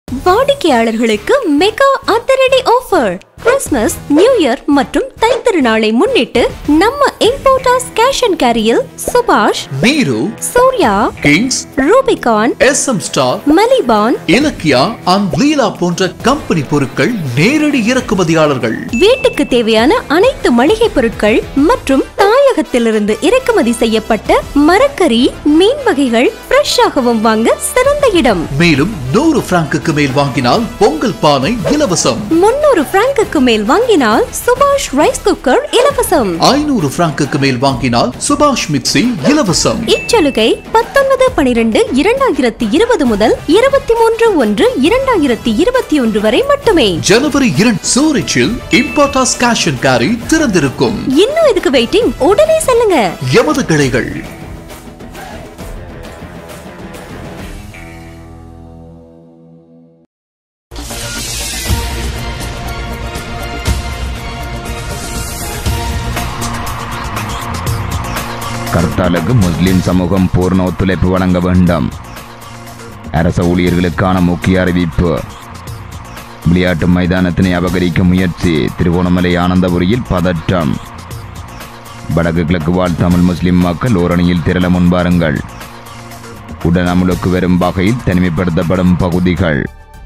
வாடிக்கையாளர்களுக்கு மெகா அதிரடி offer. Christmas, new year மற்றும் தைத்திருநாளை முன்னிட்டு நம்ம இம்போர்ட்டர்ஸ் கேஷ் அண்ட் கேரியில் Subash, Meeru, Surya, Kings, Rubicon, SM star, Maliban, Ilakkiya and Leela போன்ற கம்பெனி பொருட்கள் நேரடி இறக்குமதியாளர்கள். வீட்டுக்கு தேவையான அனைத்து மளிகை பொருட்கள் மற்றும் தாயகத்திலிருந்து இறக்குமதி செய்யப்பட்ட மரக்கறி, மீன் வகைகள் ஃப்ரெஷ்ஷாகவும் வாங்க சிறந்த இடம். மேலும் 100 பிராங்குக்கு மேல் வாங்கினால் பொங்கல் பானை இலவசம். 300 பிராங்குக்கு மேல் வாங்கினால் சுபாஷ் ரைஸ் குக்கர் இலவசம். 500 பிராங்குக்கு மேல் வாங்கினால் சுபாஷ் மிக்சி இலவசம். இச்சலுகை 19/12/2020 முதல் 23/1/2021 வரை மட்டுமே. ஜனவரி 2 சூரிச்சில் இம்போர்ட்டர்ஸ் கேஷ் அண்ட் கேரி திறந்திருக்கும். இன்னும் எதுக்கு வெயிட்டிங்? உடனே செல்லுங்க. எமது கிளைகள் கர்த்தாலுக்கு முஸ்லிம் சமூகம் பூர்ண ஒத்துழைப்பு வழங்க வேண்டும். அரச ஊழியர்களுக்கான முக்கிய அறிவிப்பு. விளையாட்டு மைதானத்தினை அபகரிக்கும் முயற்சி. திருகோணமலை ஆனந்தபுரியில் பதற்றம். வடக்கு கிழக்கு வாழ் தமிழ் முஸ்லிம் மக்கள் ஓரணியில் திரள முன்பாருங்கள். உடன் அமலுக்கு வரும் வகையில் தனிமைப்படுத்தப்படும் பகுதிகள்.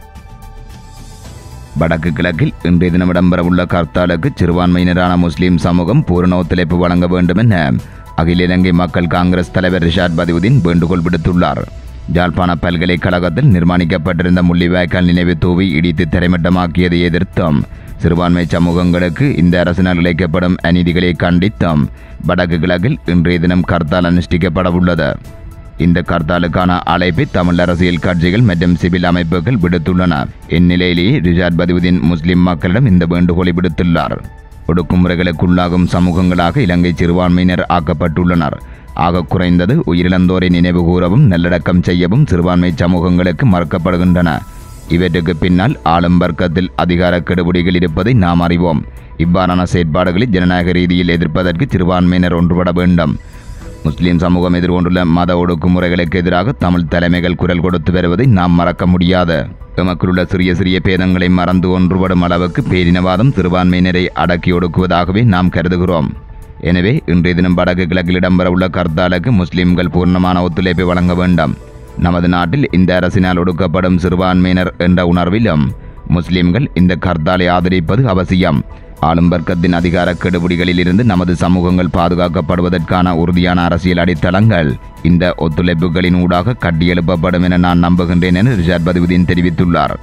வடக்கு கிழக்கில் இன்றைய தினம் இடம்பெறவுள்ள கர்த்தாலுக்கு சிறுபான்மையினரான முஸ்லிம் சமூகம் பூரண ஒத்துழைப்பு வழங்க வேண்டும் என அகில இலங்கை மக்கள் காங்கிரஸ் தலைவர் ரிஷாட் பதியுதீன் வேண்டுகோள் விடுத்துள்ளார். யாழ்ப்பாண பல்கலைக்கழகத்தில் நிர்மாணிக்கப்பட்டிருந்த முள்ளிவாய்க்கால் நினைவு தூவி இடித்து தரைமட்டமாக்கியதை எதிர்த்தும் சிறுபான்மை சமூகங்களுக்கு இந்த அரசினால் இழைக்கப்படும் அநீதிகளை கண்டித்தும் வடக்கு கிழக்கில் இன்றைய தினம் கர்த்தால் அனுஷ்டிக்கப்படவுள்ளது. இந்த கர்த்தாலுக்கான அழைப்பை தமிழ் அரசியல் கட்சிகள் மற்றும் சிவில் அமைப்புகள் விடுத்துள்ளன. இந்நிலையிலேயே ரிஷாட் பதியுதீன் முஸ்லிம் மக்களிடம் இந்த வேண்டுகோளை விடுத்துள்ளார். ஒடுக்குமுறைகளுக்குள்ளாகும் சமூகங்களாக இலங்கை சிறுபான்மையினர் ஆக்கப்பட்டுள்ளனர். ஆக குறைந்தது உயிரிழந்தோரை நினைவு கூறவும் நல்லடக்கம் செய்யவும் சிறுபான்மை சமூகங்களுக்கு மறுக்கப்படுகின்றன. இவற்றுக்கு பின்னால் ஆளும் வர்க்கத்தில் அதிகார கெடுபிடிகள் இருப்பதை நாம் அறிவோம். இவ்வாறான செயற்பாடுகளை ஜனநாயக ரீதியில் எதிர்ப்பதற்கு சிறுபான்மையினர் ஒன்றுபட வேண்டும். முஸ்லிம் சமூகம் எதிர்கொண்டுள்ள மத ஒடுக்குமுறைகளுக்கு எதிராக தமிழ் தலைமைகள் குரல் கொடுத்து வருவதை நாம் மறக்க முடியாது. எமக்குள்ள சிறிய சிறிய பேதங்களை மறந்து ஒன்றுபடும் அளவுக்கு பேரினவாதம் சிறுபான்மையினரை அடக்கி ஒடுக்குவதாகவே நாம் கருதுகிறோம். எனவே இன்றைய தினம் வடக்கு கிழக்கில் இடம்பெறவுள்ள கர்த்தாலுக்கு முஸ்லிம்கள் பூர்ணமான ஒத்துழைப்பை வழங்க வேண்டும். நமது நாட்டில் இந்த அரசினால் ஒடுக்கப்படும் சிறுபான்மையினர் என்ற உணர்விலும் முஸ்லிம்கள் இந்த கர்த்தாலை ஆதரிப்பது அவசியம். ஆளும் வர்க்கத்தின் அதிகார கெடுபிடிகளில் இருந்து நமது சமூகங்கள் பாதுகாக்கப்படுவதற்கான உறுதியான அரசியல் அடித்தளங்கள் இந்த ஒத்துழைப்புகளின் ஊடாக கட்டியெழுப்பப்படும் என நான் நம்புகின்றேன் என ரிஷாட் பதியுதீன் தெரிவித்துள்ளார்.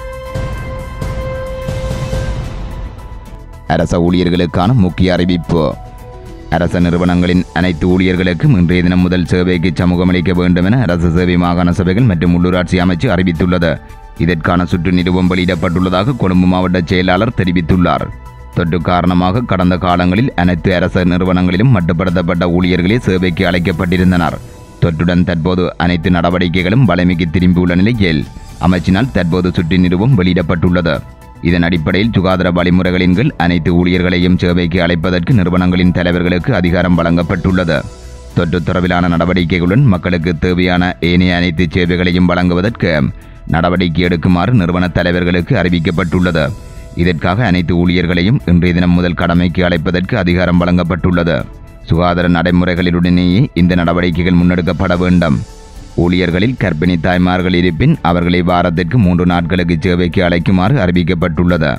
அரச ஊழியர்களுக்கான முக்கிய அறிவிப்பு. அரச நிறுவனங்களின் அனைத்து ஊழியர்களுக்கும் இன்றைய தினம் முதல் சேவைக்கு சமூகமளிக்க வேண்டும் என அரசு சேவை மாகாண சபைகள் மற்றும் உள்ளூராட்சி அமைச்சு அறிவித்துள்ளது. இதற்கான சுற்று நிறுவம் வெளியிடப்பட்டுள்ளதாக கொழும்பு மாவட்ட செயலாளர் தெரிவித்துள்ளார். தொற்று காரணமாக கடந்த காலங்களில் அனைத்து அரச நிறுவனங்களிலும் மட்டுப்படுத்தப்பட்ட ஊழியர்களே சேவைக்கு அழைக்கப்பட்டிருந்தனர். தொற்றுடன் தற்போது அனைத்து நடவடிக்கைகளும் வலிமைக்கு திரும்பியுள்ள நிலையில் அமைச்சினால் தற்போது சுற்று நிறுவம் வெளியிடப்பட்டுள்ளது. இதன் அடிப்படையில் சுகாதார வழிமுறைகளின் கீழ் அனைத்து ஊழியர்களையும் சேவைக்கு அழைப்பதற்கு நிறுவனங்களின் தலைவர்களுக்கு அதிகாரம் வழங்கப்பட்டுள்ளது. தொற்று தொடர்பிலான நடவடிக்கைகளுடன் மக்களுக்கு தேவையான ஏனைய அனைத்து சேவைகளையும் வழங்குவதற்கு நடவடிக்கை எடுக்குமாறு நிறுவன தலைவர்களுக்கு அறிவிக்கப்பட்டுள்ளது. இதற்காக அனைத்து ஊழியர்களையும் இன்றைய தினம் முதல் கடமைக்கு அழைப்பதற்கு அதிகாரம் வழங்கப்பட்டுள்ளது. சுகாதார நடைமுறைகளிலுடனேயே இந்த நடவடிக்கைகள் முன்னெடுக்கப்பட வேண்டும். ஊழியர்களில் கர்ப்பிணி தாய்மார்கள் இருப்பின் அவர்களை வாரத்திற்கு 3 நாட்களுக்கு சேவைக்கு அழைக்குமாறு அறிவிக்கப்பட்டுள்ளது.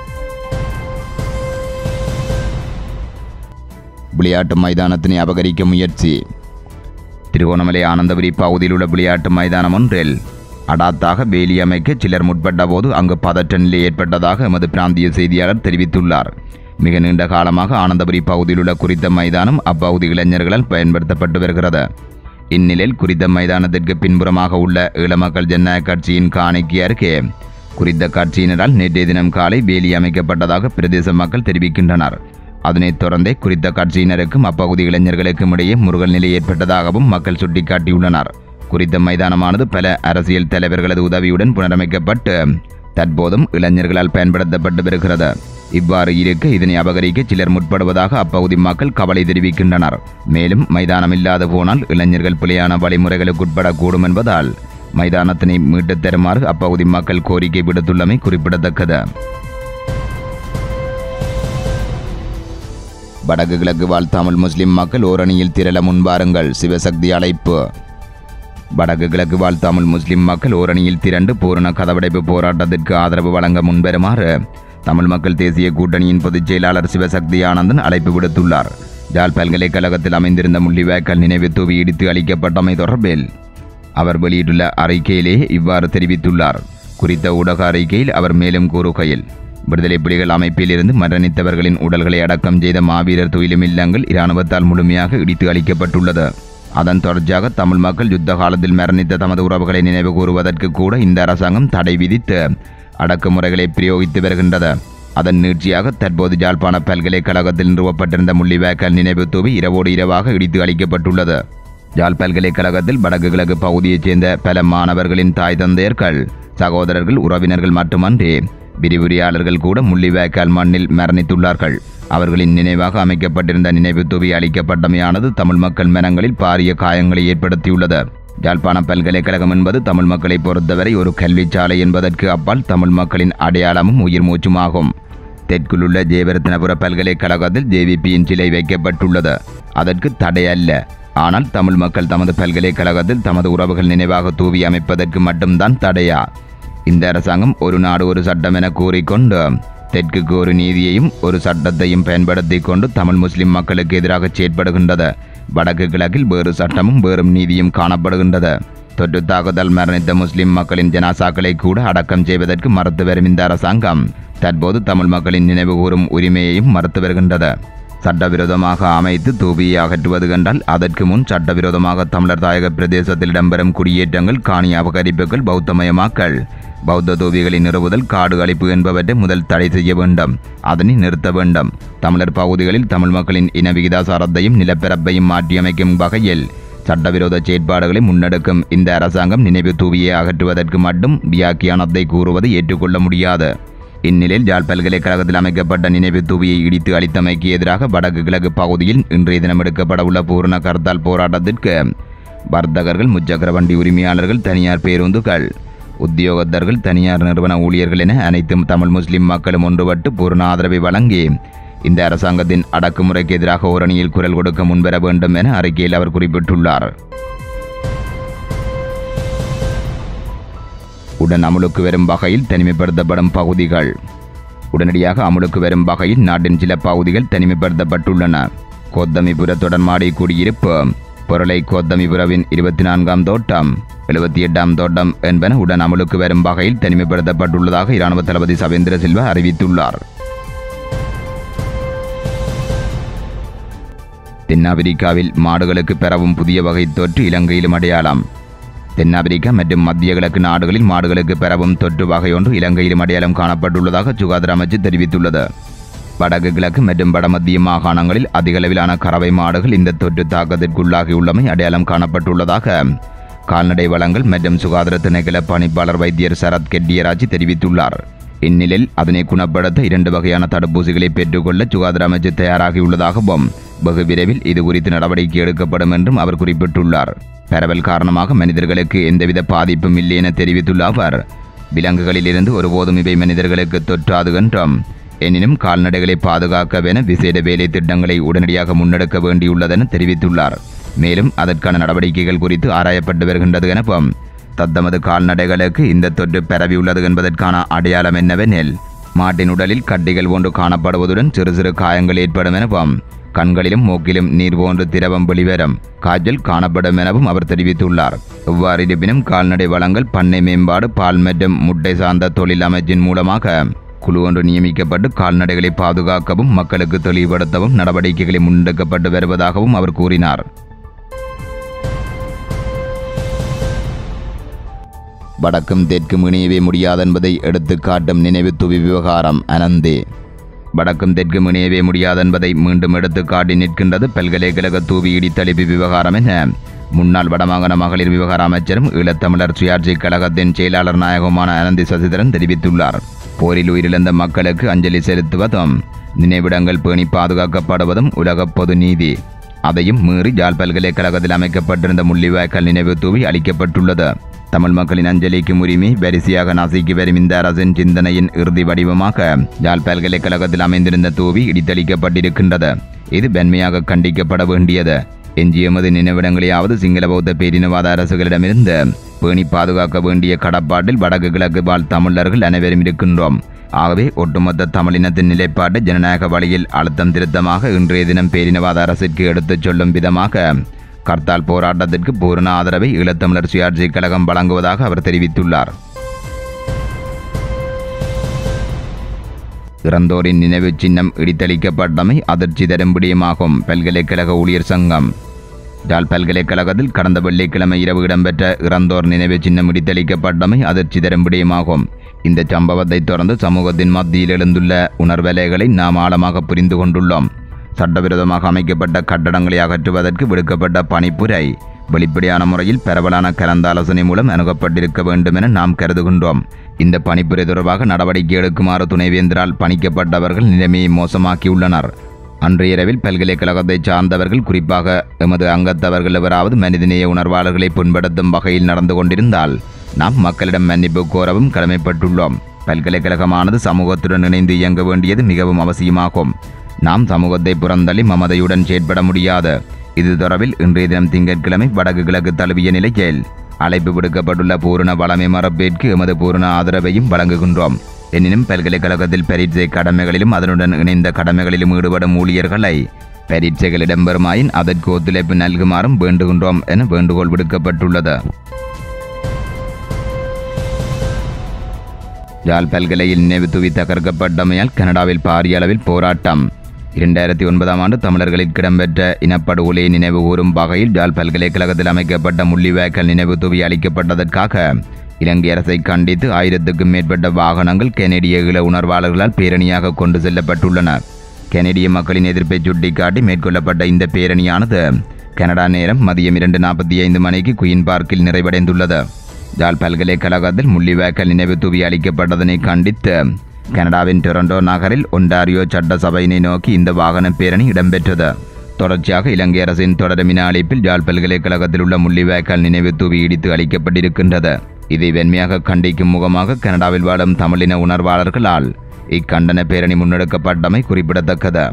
விளையாட்டு மைதானத்தினை அபகரிக்க முயற்சி. திருகோணமலை ஆனந்தபுரி பகுதியில் உள்ள விளையாட்டு மைதானம் ஒன்றில் அடாத்தாக வேலி அமைக்க சிலர் முற்பட்ட போது அங்கு பதற்ற நிலை ஏற்பட்டதாக எமது பிராந்திய செய்தியாளர் தெரிவித்துள்ளார். மிக நீண்ட காலமாக ஆனந்தபுரி பகுதியில் உள்ள குறித்த மைதானம் அப்பகுதி இளைஞர்களால் பயன்படுத்தப்பட்டு வருகிறது. இந்நிலையில் குறித்த மைதானத்திற்கு பின்புறமாக உள்ள ஈழமக்கள் ஜனநாயக கட்சியின் காணிக்கு அருகே குறித்த கட்சியினரால் நேற்றைய தினம் காலை வேலி அமைக்கப்பட்டதாக பிரதேச மக்கள் தெரிவிக்கின்றனர். அதனைத் தொடர்ந்தே குறித்த கட்சியினருக்கும் அப்பகுதி இளைஞர்களுக்கும் இடையே முருகல் நிலை ஏற்பட்டதாகவும் மக்கள் சுட்டிக்காட்டியுள்ளனர். குறித்த மைதானமானது பல அரசியல் தலைவர்களது உதவியுடன் புனரமைக்கப்பட்டு தற்போதும் இளைஞர்களால் பயன்படுத்தப்பட்டு வருகிறது. இவ்வாறு இருக்க இதனை அபகரிக்க சிலர் முற்படுவதாக அப்பகுதி மக்கள் கவலை தெரிவிக்கின்றனர். மேலும் மைதானம் இல்லாது போனால் இளைஞர்கள் பிழையான வழிமுறைகளுக்கு உட்படக்கூடும் என்பதால் மைதானத்தினை மீட்டுத் தருமாறு அப்பகுதி மக்கள் கோரிக்கை விடுத்துள்ளமை குறிப்பிடத்தக்கது. வடக்கு கிழக்கு வாழ் தமிழ் முஸ்லிம் மக்கள் ஓரணியில் திரள முன்வாருங்கள், சிவசக்தி அழைப்பு. வடக்கு கிழக்கு வாழ் தமிழ் முஸ்லிம் மக்கள் ஓரணியில் திரண்டு பூரண கதவடைப்பு போராட்டத்திற்கு ஆதரவு வழங்க முன்வருமாறு தமிழ் மக்கள் தேசிய கூட்டணியின் பொதுச் செயலாளர் சிவசக்தி ஆனந்தன் அழைப்பு விடுத்துள்ளார். ஜாழ் பல்கலைக்கழகத்தில் அமைந்திருந்த முள்ளிவாய்க்கால் நினைவு தூவி இடித்து அளிக்கப்பட்டமை தொடர்பில் அவர் வெளியிட்டுள்ள அறிக்கையிலே இவ்வாறு தெரிவித்துள்ளார். குறித்த ஊடக அறிக்கையில் அவர் மேலும் கூறுகையில், விடுதலை புலிகள் அமைப்பில் இருந்து மரணித்தவர்களின் உடல்களை அடக்கம் செய்த மாவீரர் துயிலும் இல்லங்கள் இராணுவத்தால் முழுமையாக இடித்து அளிக்கப்பட்டுள்ளது. அதன் தொடர்ச்சியாக தமிழ் மக்கள் யுத்த காலத்தில் மரணித்த தமது உறவுகளை நினைவு கூறுவதற்கு கூட இந்த அரசாங்கம் தடை விதித்து அடக்குமுறைகளை பிரயோகித்து வருகின்றது. அதன் நீட்சியாக தற்போது யாழ்ப்பாண பல்கலைக்கழகத்தில் நிறுவப்பட்டிருந்த முள்ளிவாய்க்கால் நினைவு தூவி இரவோடு இரவாக இடித்து அளிக்கப்பட்டுள்ளது. யாழ் பல்கலைக்கழகத்தில் வடக்கு கிழக்கு பகுதியைச் சேர்ந்த பல மாணவர்களின் தாய் தந்தையர்கள், சகோதரர்கள், உறவினர்கள் மட்டுமன்றி விரிவுரையாளர்கள் கூட முள்ளிவாய்க்கால் மண்ணில் மரணித்துள்ளார்கள். அவர்களின் நினைவாக அமைக்கப்பட்டிருந்த நினைவு தூவி அளிக்கப்பட்டமையானது தமிழ் மக்கள் மனங்களில் பாரிய காயங்களை ஏற்படுத்தியுள்ளது. யாழ்ப்பாண பல்கலைக்கழகம் என்பது தமிழ் மக்களை பொறுத்தவரை ஒரு கல்விச்சாலை என்பதற்கு அப்பால் தமிழ் மக்களின் அடையாளமும் உயிர் மூச்சுமாகும். தெற்குள்ள ஜெயவர்த்தனபுர பல்கலைக்கழகத்தில் ஜேவிபியின் சிலை வைக்கப்பட்டுள்ளது. அதற்கு தடை அல்ல. ஆனால் தமிழ் மக்கள் தமது பல்கலைக்கழகத்தில் தமது உறவுகள் நினைவாக தூவி அமைப்பதற்கு மட்டும்தான் தடையா? இந்த அரசாங்கம் ஒரு நாடு ஒரு சட்டம் என கூறிக்கொண்டு தெற்குக்கு ஒரு நீதியையும் ஒரு சட்டத்தையும் பயன்படுத்தி கொண்டு தமிழ் முஸ்லிம் மக்களுக்கு எதிராக செயற்படுகின்றது. வடக்கு கிழக்கில் வேறு சட்டமும் வேறும் நீதியும் காணப்படுகின்றது. தொற்று தாக்குதல் மரணித்த முஸ்லிம் மக்களின் ஜனாசாக்களை கூட அடக்கம் செய்வதற்கு மறுத்து வரும் இந்த அரசாங்கம் தற்போது தமிழ் மக்களின் நினைவு கூறும் உரிமையையும் மறுத்து வருகின்றது. சட்டவிரோதமாக அமைத்து தூவியை அகற்றுவது கண்டால் அதற்கு முன் சட்டவிரோதமாக தமிழர் தாயக பிரதேசத்தில் இடம்பெறும் குடியேற்றங்கள், காணி அபகரிப்புகள், பௌத்தமயமாக்கல், பௌத்த தூவிகளை நிறுவுதல், காடு அழிப்பு என்பவற்றை முதல் தடை செய்ய வேண்டும். அதனை நிறுத்த வேண்டும். தமிழர் பகுதிகளில் தமிழ் மக்களின் இன விகிதாசாரத்தையும் நிலப்பரப்பையும் மாற்றியமைக்கும் வகையில் சட்டவிரோத செயற்பாடுகளை முன்னெடுக்கும் இந்த அரசாங்கம் நினைவு தூவியை அகற்றுவதற்கு மட்டும் வியாக்கியானத்தை கூறுவது ஏற்றுக்கொள்ள முடியாது. இந்நிலையில் யாழ் பல்கலைக்கழகத்தில் அமைக்கப்பட்ட நினைவு தூவியை இடித்து அளித்தமைக்கு எதிராக வடக்கு கிழக்கு பகுதியில் இன்றைய தினம் எடுக்கப்பட உள்ள பூரண கர்த்தால் போராட்டத்திற்கு வர்த்தகர்கள், முச்சக்கர வண்டி உரிமையாளர்கள், தனியார் பேருந்துகள், உத்தியோகத்தர்கள், தனியார் நிறுவன ஊழியர்கள் என அனைத்தும் தமிழ் முஸ்லிம் மக்களும் ஒன்றுபட்டு பூரண ஆதரவை வழங்கி இந்த அரசாங்கத்தின் அடக்குமுறைக்கு எதிராக ஓரணியில் குரல் கொடுக்க முன்வர வேண்டும் என அறிக்கையில் அவர் குறிப்பிட்டுள்ளார். உடன் அமுலுக்கு வரும் வகையில் தனிமைப்படுத்தப்படும் பகுதிகள். உடனடியாக அமுலுக்கு வரும் வகையில் நாட்டின் சில பகுதிகள் தனிமைப்படுத்தப்பட்டுள்ளன. கோத்தமிபுர தொடர்மாடி குடியிருப்பு, பொருளை கோத்தமிபுரவின் 24ஆம் தோட்டம், 78ஆம் தோட்டம் என்பன உடன் அமுலுக்கு வரும் வகையில் தனிமைப்படுத்தப்பட்டுள்ளதாக இராணுவ தளபதி சவேந்திர சில்வா அறிவித்துள்ளார். தென்னாப்பிரிக்காவில் மாடுகளுக்கு பரவும் புதிய வகை தொற்று இலங்கையிலும் அடையாளம். தென்னாப்பிரிக்கா மற்றும் மத்திய கிழக்கு நாடுகளில் மாடுகளுக்கு பரவும் தொற்று வகையொன்று இலங்கையிலும் அடையாளம் காணப்பட்டுள்ளதாக சுகாதார அமைச்சு தெரிவித்துள்ளது. வடக்கு கிழக்கு மற்றும் வடமத்திய மாகாணங்களில் அதிக அளவிலான கறவை மாடுகள் இந்த தொற்று தாக்கத்திற்குள்ளாகியுள்ளமை அடையாளம் காணப்பட்டுள்ளதாக கால்நடை வளங்கள் மற்றும் சுகாதார திணைக்கள பணிப்பாளர் வைத்தியர் சரத் கெட்டியராஜ் தெரிவித்துள்ளார். இந்நிலையில் அதனை குணப்படுத்த 2 வகையான தடுப்பூசிகளை பெற்றுக்கொள்ள சுகாதார அமைச்சு தயாராகியுள்ளதாகவும் வெகு விரைவில் இது குறித்து நடவடிக்கை எடுக்கப்படும் என்றும் அவர் குறிப்பிட்டுள்ளார். பரவல் காரணமாக மனிதர்களுக்கு எந்தவித பாதிப்பும் இல்லை என தெரிவித்துள்ள அவர், விலங்குகளிலிருந்து ஒருபோதும் இவை மனிதர்களுக்கு தொற்றாது என்றும், எனினும் கால்நடைகளை பாதுகாக்கவென விசேட வேலை திட்டங்களை உடனடியாக முன்னெடுக்க வேண்டியுள்ளதென தெரிவித்துள்ளார். மேலும் அதற்கான நடவடிக்கைகள் குறித்து ஆராயப்பட்டு வருகின்றது எனவும், தத்தமது கால்நடைகளுக்கு இந்த தொற்று பரவியுள்ளது என்பதற்கான அடையாளம் என்னவெனில், மாட்டின் உடலில் கட்டிகள் ஒன்று காணப்படுவதுடன் சிறு சிறு காயங்கள் ஏற்படும் எனவும், கண்களிலும் மூக்கிலும் நீர் போன்று திரவம் வெளிவரும், காய்ச்சல் காணப்படும் எனவும் அவர் தெரிவித்துள்ளார். எவ்வாறு இருப்பினும் கால்நடை வளங்கள், பண்ணை மேம்பாடு, பால் மற்றும் முட்டை சார்ந்த தொழில் அமைச்சின் மூலமாக குழு ஒன்று நியமிக்கப்பட்டு கால்நடைகளை பாதுகாக்கவும் மக்களுக்கு தெளிவுபடுத்தவும் நடவடிக்கைகளை முன்னெடுக்கப்பட்டு வருவதாகவும் அவர் கூறினார். வடக்கும் தெற்கும் இணையவே முடியாது என்பதை எடுத்துக்காட்டும் நினைவு தூவி விவகாரம் அனந்தே. வடக்கும் தெற்கும் இணையவே முடியாது என்பதை மீண்டும் எடுத்துக்காட்டி நிற்கின்றது பல்கலைக்கழக தூவி இடித்தளிப்பு விவகாரம் என முன்னாள் வடமாகாண மகளிர் விவகார அமைச்சரும் ஈழத்தமிழர் சுயாட்சி கழகத்தின் செயலாளர் நாயகமான அனந்தி சசிதரன் தெரிவித்துள்ளார். போரில் உயிரிழந்த மக்களுக்கு அஞ்சலி செலுத்துவதும் நினைவிடங்கள் பேணி பாதுகாக்கப்படுவதும் உலக பொது நீதி. அதையும் மீறி ஜாழ் பல்கலைக்கழகத்தில் அமைக்கப்பட்டிருந்த முள்ளிவாய்க்கால் நினைவு தூவி அளிக்கப்பட்டுள்ளது. தமிழ் மக்களின் அஞ்சலிக்கும் உரிமை வரிசையாக நசுக்கி வரும் இந்த அரசின் சிந்தனையின் இறுதி வடிவமாக ஜாழ் பல்கலைக்கழகத்தில் அமைந்திருந்த தூவி இடித்தளிக்கப்பட்டிருக்கின்றது. இது வன்மையாக கண்டிக்கப்பட வேண்டியது. எஞ்சியமது நினைவிடங்களையாவது சிங்கள பௌத்த பேரினவாத அரசுகளிடமிருந்து பேணி பாதுகாக்க வேண்டிய கடப்பாட்டில் வடக்கு கிழக்கு வாழ் தமிழர்கள் அனைவரும் இருக்கின்றோம். ஆகவே ஒட்டுமொத்த தமிழினத்தின் நிலைப்பாடு ஜனநாயக வழியில் அழுத்தம் திருத்தமாக இன்றைய தினம் பேரினவாத அரசிற்கு எடுத்துச் சொல்லும் விதமாக கர்த்தால் போராட்டத்திற்கு பூரண ஆதரவை ஈழத்தமிழர் சுயாட்சி கழகம் வழங்குவதாக அவர் தெரிவித்துள்ளார். இறந்தோரின் நினைவு சின்னம் இடித்தளிக்கப்பட்டமை அதிர்ச்சி தரும் விடயமாகும். பல்கலைக்கழக ஊழியர் சங்கம். ஜாழ் பல்கலைக்கழகத்தில் கடந்த வெள்ளிக்கிழமை இரவு இடம்பெற்ற இறந்தோர் நினைவு சின்னம் இடித்தளிக்கப்பட்டமை அதிர்ச்சி தரும் விடயமாகும். இந்த சம்பவத்தை தொடர்ந்து சமூகத்தின் மத்தியில் எழுந்துள்ள உணர்வலைகளை நாம் ஆழமாக புரிந்து கொண்டுள்ளோம். சட்டவிரோதமாக அமைக்கப்பட்ட கட்டடங்களை அகற்றுவதற்கு விடுக்கப்பட்ட பணிப்புரை வெளிப்படையான முறையில் பரவலான கலந்தாலோசனை மூலம் அணுகப்பட்டிருக்க வேண்டும் என நாம் கருதுகின்றோம். இந்த பணிப்புரை தொடர்பாக நடவடிக்கை எடுக்குமாறு துணைவேந்தரால் பணிக்கப்பட்டவர்கள் நிலைமையை மோசமாக்கியுள்ளனர். அன்றைய இரவில் பல்கலைக்கழகத்தை சார்ந்தவர்கள், குறிப்பாக எமது அங்கத்தவர்கள் எவராவது மனிதநேய உணர்வாளர்களை புண்படுத்தும் வகையில் நடந்து கொண்டிருந்தால் நாம் மக்களிடம் மன்னிப்பு கோரவும் கடமைப்பட்டுள்ளோம். பல்கலைக்கழகமானது சமூகத்துடன் இணைந்து இயங்க வேண்டியது மிகவும் அவசியமாகும். நாம் சமூகத்தை புறந்தள்ளி மமதையுடன் செயற்பட முடியாது. இது தொடர்பில் இன்றைய தினம் திங்கட்கிழமை வடக்கு கிழக்கு தழுவிய நிலையில் அழைப்பு விடுக்கப்பட்டுள்ள பூரண வளமை மரபேற்கு எமது பூரண ஆதரவையும் வழங்குகின்றோம். எனினும் பல்கலைக்கழகத்தில் பரீட்சை கடமைகளிலும் அதனுடன் இணைந்த கடமைகளிலும் ஈடுபடும் ஊழியர்களை பரீட்சைகள் இடம்பெறுமாயின் அதற்கு ஒத்துழைப்பு நல்குமாறும் வேண்டுகின்றோம் என வேண்டுகோள் விடுக்கப்பட்டுள்ளது. ஜாழ் பல்கலையில் நினைவு தூவி தகர்க்கப்பட்டமையால் கனடாவில் பாரிய அளவில் போராட்டம். 2009ஆம் ஆண்டு தமிழர்களுக்கு இடம்பெற்ற இனப்படுகொலையை நினைவு கூறும் வகையில் ஜாழ் பல்கலைக்கழகத்தில் அமைக்கப்பட்ட முள்ளிவாய்க்கால் நினைவு தூவி அளிக்கப்பட்டதற்காக இலங்கை அரசை கண்டித்து 1000க்கும் மேற்பட்ட வாகனங்கள் கெனடிய ஈழ உணர்வாளர்களால் பேரணியாக கொண்டு செல்லப்பட்டுள்ளன. கெனடிய மக்களின் எதிர்ப்பை சுட்டிக்காட்டி மேற்கொள்ளப்பட்ட இந்த பேரணியானது கனடா நேரம் மதியம் 2:45 மணிக்கு குயின் பார்க்கில் நிறைவடைந்துள்ளது. ஜாழ் பல்கலைக்கழகத்தில் முள்ளிவாய்க்கால் நினைவு தூவி அளிக்கப்பட்டதனை கண்டித்து கனடாவின் டொரண்டோ நகரில் ஒன்டாரியோ சட்டசபையினை நோக்கி இந்த வாகன பேரணி இடம்பெற்றது. தொடர்ச்சியாக இலங்கை அரசின் தொடர்மின அழைப்பில் ஜாழ் பல்கலைக்கழகத்தில் உள்ள முள்ளிவாய்க்கால் நினைவு தூவி இடித்து அளிக்கப்பட்டிருக்கின்றது. இதை வெண்மையாக கண்டிக்கும் முகமாக கனடாவில் வாழும் தமிழின உணர்வாளர்களால் இக்கண்டன பேரணி முன்னெடுக்கப்பட்டமை குறிப்பிடத்தக்கது.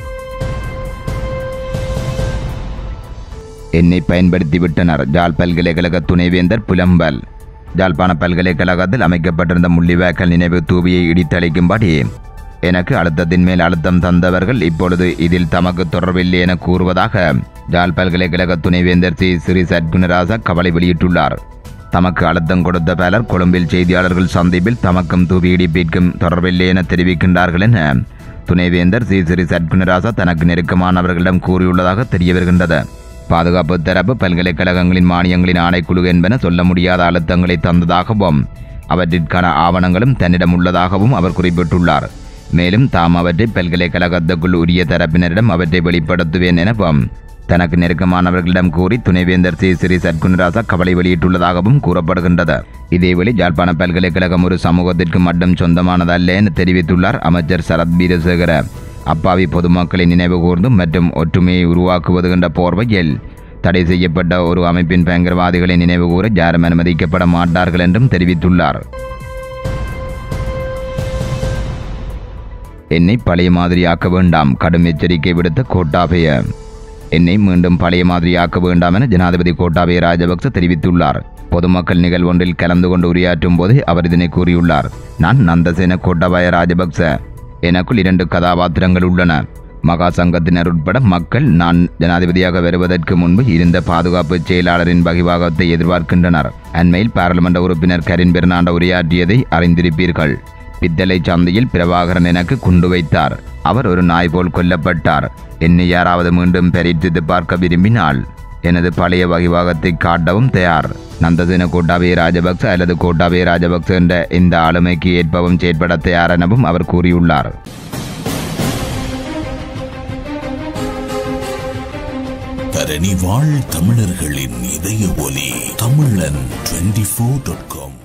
என்னை பயன்படுத்திவிட்டனர். ஜாழ் பல்கலைக்கழக துணைவேந்தர் புலம்பல். ஜாழ்ப்பாண பல்கலைக்கழகத்தில் அமைக்கப்பட்டிருந்த முள்ளிவாய்க்கால் நினைவு தூவியை இடித்தளிக்கும்படி எனக்கு அழுத்தத்தின் மேல் அழுத்தம் தந்தவர்கள் இப்பொழுது இதில் தமக்கு தொடர்பில்லை என கூறுவதாக ஜாழ் பல்கலைக்கழக துணைவேந்தர் ஸ்ரீ சத்குணராசா கவலை வெளியிட்டுள்ளார். தமக்கு அழுத்தம் கொடுத்த பலர் கொழும்பில் செய்தியாளர்கள் சந்திப்பில் தமக்கும் தூவி இடிப்பிற்கும் தொடர்பில்லை என தெரிவிக்கின்றார்கள் என துணைவேந்தர் ஸ்ரீ சத்குணராசா தனக்கு நெருக்கமானவர்களிடம் கூறியுள்ளதாக தெரிய வருகின்றது. பாதுகாப்பு தரப்பு பல்கலைக்கழகங்களின் மானியங்களின் ஆணைக்குழு என்பன சொல்ல முடியாத அழுத்தங்களை தந்ததாகவும் அவற்றிற்கான ஆவணங்களும் தன்னிடம் உள்ளதாகவும் அவர் குறிப்பிட்டுள்ளார். மேலும் தாம் அவற்றை பல்கலைக்கழகத்துக்குள் உரிய தரப்பினரிடம் அவற்றை வெளிப்படுத்துவேன் எனவும் தனக்கு நெருக்கமானவர்களிடம் கூறி துணைவேந்தர் ஸ்ரீ சத்குணராசா கவலை வெளியிட்டுள்ளதாகவும் கூறப்படுகின்றது. இதேவேளை யாழ்ப்பாண பல்கலைக்கழகம் ஒரு சமூகத்திற்கு மட்டும் சொந்தமானதல்ல என தெரிவித்துள்ளார் அமைச்சர் சரத் வீரசேகர. அப்பாவி பொதுமக்களை நினைவு கூர்ந்தும் மற்றும் ஒற்றுமையை உருவாக்குவது என்ற போர்வையில் தடை செய்யப்பட்ட ஒரு அமைப்பின் பயங்கரவாதிகளை நினைவு கூற யாரும் அனுமதிக்கப்பட மாட்டார்கள் என்றும் தெரிவித்துள்ளார். என்னை பழைய மாதிரியாக்க வேண்டாம், கடும் எச்சரிக்கை விடுத்த கோட்டாபய. என்னை மீண்டும் பழைய மாதிரியாக்க வேண்டாம் என ஜனாதிபதி கோட்டாபய ராஜபக்ச தெரிவித்துள்ளார். பொதுமக்கள் நிகழ்வொன்றில் கலந்து கொண்டு உரையாற்றும் போது அவர் இதனை கூறியுள்ளார். நான் நந்தசேன கோட்டாபய ராஜபக்ச. எனக்குள் 2 கதாபாத்திரங்கள் உள்ளன. மகா சங்கத்தினர் உட்பட மக்கள் நான் ஜனாதிபதியாக வருவதற்கு முன்பு இருந்த பாதுகாப்பு செயலாளரின் வகிவாகத்தை எதிர்பார்க்கின்றனர். அண்மையில் பாராளுமன்ற உறுப்பினர் கரின் பெர்னாண்டோ உரையாற்றியதை அறிந்திருப்பீர்கள். பித்தளை சந்தையில் பிரபாகரன் எனக்கு குண்டு வைத்தார். அவர் ஒரு நாய் போல் கொல்லப்பட்டார். என்னை யாராவது மீண்டும் பரீட்சித்து பார்க்க விரும்பினால் எனது பழைய வகிவாகத்தை காட்டவும் தயார். நந்தசேன கோட்டாபய ராஜபக்ச அல்லது கோட்டாபய ராஜபக்ச என்ற இந்த ஆளுமைக்கு ஏற்பவும் செயற்பட தயார் எனவும் அவர் கூறியுள்ளார். தரணி வாழ் தமிழர்களின் இதய ஒலி தமிழன் 24.com